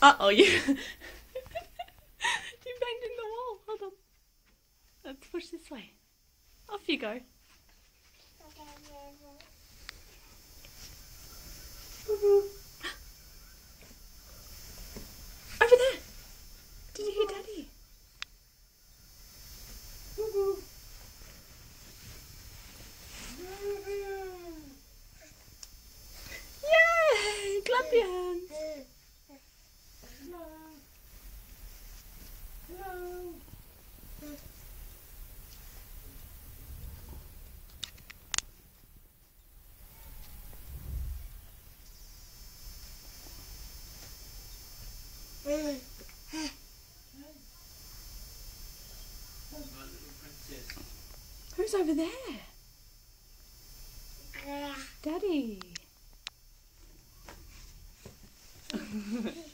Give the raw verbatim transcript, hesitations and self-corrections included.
Uh-oh, you... you banged in the wall. Hold on. Let's push this way. Off you go. Over there. Did you hear Daddy? Yay! Clap your hands. Who's over there? Daddy.